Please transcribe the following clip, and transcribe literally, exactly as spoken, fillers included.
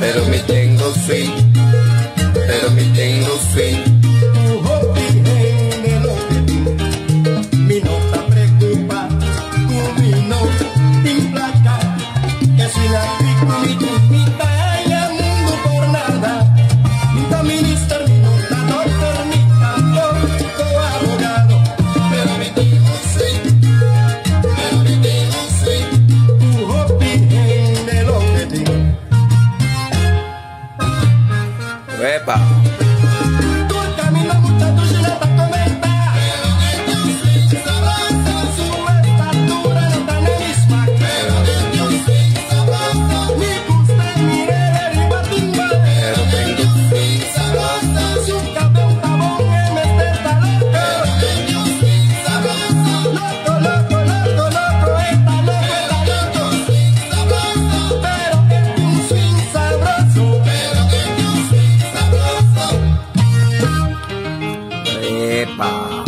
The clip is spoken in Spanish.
pero mi tengo swing, pero mi tengo swing. Mi no te preocupa, tu mi no te implaca, que soy la pico mi tumbita en el mundo por nada. Mi minister, mi nota, doctor, mi cantor, tu abogado, pero mi tengo swing, pero mi tengo swing. Tu hobby en el objetivo. Epa. Epa.